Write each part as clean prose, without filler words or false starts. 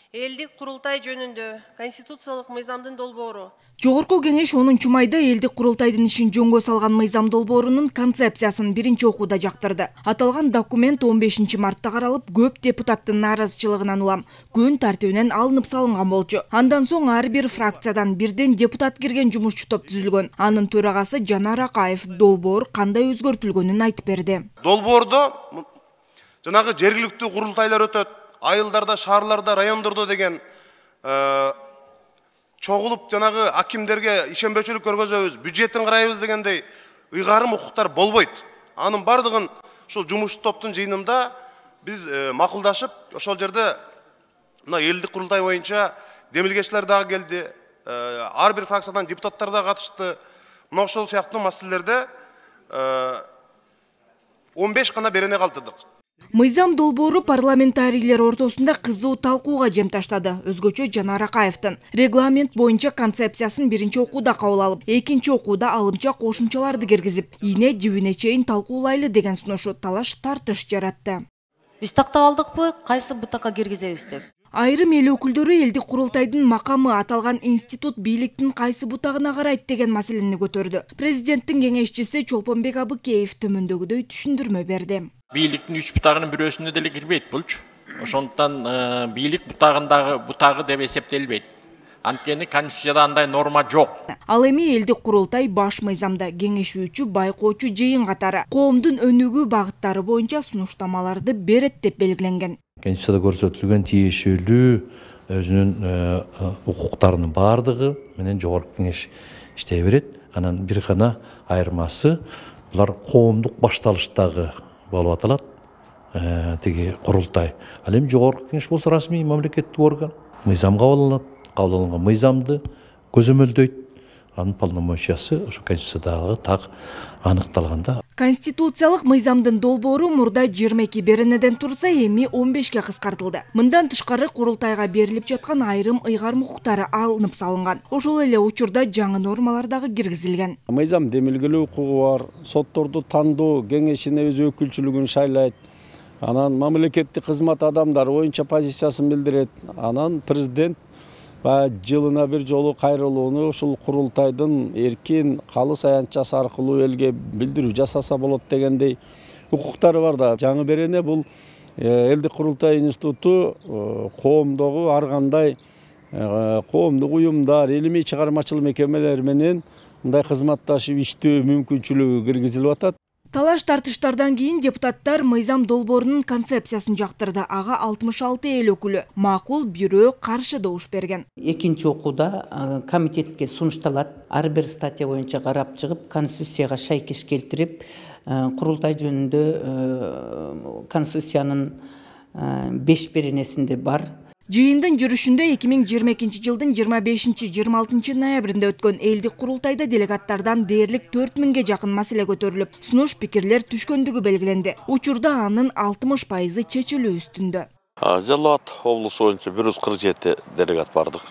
Элдик курултай жөнүндө конституциялык мыйзамдын долбоору. Жогорку кеңеш 10 майда элдик курултайдын ишин жөнгө салган мыйзам долбоорунун концепциясын биринчи окууда жактырды. Аталган документ 15 мартта каралып, көп депутаттын нааразычылыгынан улам күн тартибинен алынып салынган болчу. Андан соң ар бир фракциядан бирден депутат кирген жумушчу топ түзүлгөн. Анын төрагасы Жанар Акаев долбоор кандай өзгөртүлгөнүн айтып берди. Долбоордо жанагы жергиликтүү курултайлар өтөт. Айылдарда, шаарларда, райондордо деген чогулуп жанагы акимдерге ишенбөчүлүк көргөзөбүз, бюджеттин карайбыз дегендей ыйгарым укуктар болбойт. Анын бардыгын ушул жумуш топтун жыйынында биз макулдашып, ошол жерде мына элдик курултай боюнча демилгечилер дагы келди. Ар бир фракциядан депутаттар да катышты. Мына ошол сыяктуу маселелерде 15 гана берене калтырдык. Мыйзам долбоору парламентарийлер ортосунда кызуу талкууга жем таштады. Өзгөчө Жанар Акаевдин регламент боюнча концепциясын биринчи окууда кабыл алып, экинчи окууда алымча кошумчаларды киргизип, ийне жибине чейин талкуулайлы деген сунушу талаш тартыш жаратты. Биз тактап алдыкпы, кайсы бутакка киргизебиз деп. Айрым эл өкүлдөрү элдик курултайдын макамы аталган институт бийликтин кайсы бутагына карайт деген маселени көтөрдү. Президенттин кеңешчиси Чолпонбек Абыкеев төмөндөгүдөй түшүндүрмө берди. Бийликтин 3 бутагынын бирөөсүнө деле кирбейт булчу. Ошондуктан бийлик бутагы деп эсептелбейт. Анткени Конституцияда андай норма жок. Ал эми элдик курултай баш мыйзамда кеңешүүчү, байкоочу жыйын катары коомдун өнүгүү багыттары боюнча сунуштамаларды берет деп белгиленген. Конституцияда көрсөтүлгөн тиешелүү өзүнүн укуктарынын бардыгы менен жогорку кеңеш иштей берет. Анан бир гана айырмасы булар коомдук башталыштагы болуп аталат. Тиги курултай. Ал эми жогорку кеңеш болсо расмий мамлекеттик орган. Мыйзам кабыл алынат. Кабыл алынган мыйзамды көзөмөлдөйт. Анын полномочиясы ошо Конституциядагы так аныкталганда. Конституциялык мыйзамдын долбоору мурда 22 беренеден турса, эми 15ге кыскартылды. Мындан тышкары курултайга берилип жаткан айрым ыйгарым укуктары алынып салынган. Ошол эле учурда жаңы нормалар дагы киргизилген. Мыйзам демилгелөө укугу бар, сотторду тандоо кеңешине өз өкүлчүлүгүн шайлайт. Анан мамлекеттик кызмат адамдары боюнча позициясын билдирет. Анан президент жылына бир жолу кайрылууну ушул курултайдын эркин калыс аянтчасы аркылуу элге билдирүү жасаса болот дегендей укуктары бар да. Жаңы берене бул элдик курултай институту коомдогу ар кандай коомдук уюмдар, илимий чыгармачыл мекемелер менен мындай кызматташып иштөө мүмкүнчүлүгү киргизилип атат. Талаш тартыштардан кийин депутаттар мыйзам долбоорунун концепциясын жактырды. Ага 66 эл өкүлү макул, бирөө каршы добуш берген. Экинчи окууда комитетке сунушталат. Ар бир статья боюнча карап чыгып, конституцияга шайкеш келтирип, курултай жөнүндө конституциянын 5 беренесинде бар. Жыйындын жүрүшүндө 2022 жылдын 25-26 ноябрында өткөн элдик курултайда делегаттардан дээрлик 4000ге жакын маселе көтөрүлүп, сунуш пикирлер түшкөндүгү белгиленди. Учурда анын 60% чечилүү үстүндө. Жалал Абад облусу боюнча 147 делегат бардык.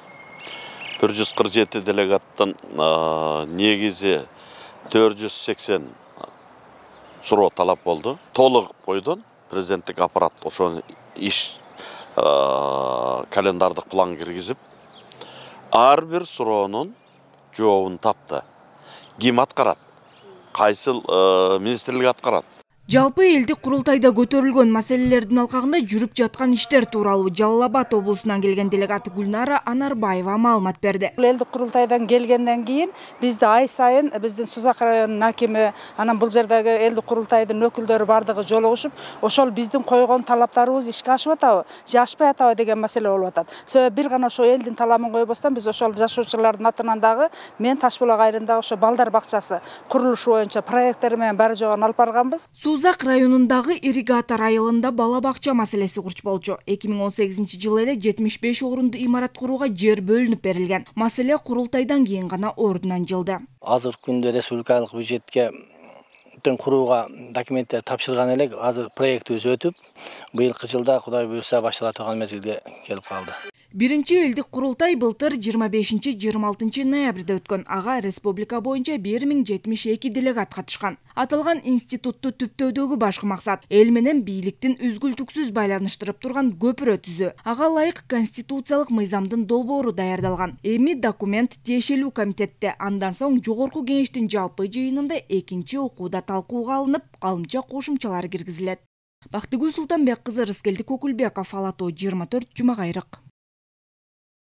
147 делегаттын негизи 480 суроо талап болду. Толук бойдон президенттик аппарат ошону иш календардык план киргизип, ар бир суроонун жообун тапты. Ким аткарат? Кайсы министрлик аткарат? Жалпы элдик курултайда көтөрүлгөн маселелердин алкагында жүрүп жаткан иштер тууралуу Жалал Абад облусунан келген делегат Гүлнара Анарбаева маалымат берди. Элдик курултайдан келгенден кийин бизди ай сайын биздин Сузак районунун акими, анан бул жердеги элдик курултайдын өкүлдөрү бардыгы жолугушуп, ошол биздин койгон талаптарыбыз ишке ашып атабы, же ашпай атабы деген маселе болуп атат. Себеби бир гана ошо элдин таламын койбостон биз ошол жашоочулардын атынан дагы мен Ташбулак айрымдагы ошо балдар бакчасы курулушу боюнча проекттери менен баары жогон алып барганбыз. Сузак районундагы ирригатор айылында бала бакча маселеси курч болчу. 2018 жылы эле 75 орунду имарат курууга жер бөлүнүп берилген. Маселе курултайдан кийин гана ордунан жылды. Азыркы күндө республикалык бюджетке курууга документтер тапшырган элек, азыр проектибиз өтүп, быйылкы жылда Кудай буйрса баштала турган мезгилге келип калды. Биринчи элдик курултай былтыр 25-26 ноябрда өткөн. Ага республика боюнча 1072 делегат катышкан. Аталган институтту түптөөдөгү башкы максат эл менен бийликтин үзгүлтүксүз байланыштырып турган көпүрө түзүү. Ага ылайык конституциялык мыйзамдын долбоору даярдалган. Эми документ тиешелүү комитетте, андан соң жогорку кеңештин жалпы жыйынында экинчи окууда талкууга алынып, калымча кошумчалар киргизилет. Бактыгүл Султанбек кызы, Рыскелди Көкүлбеков, Ала Тоо 24, Жума Кайрык.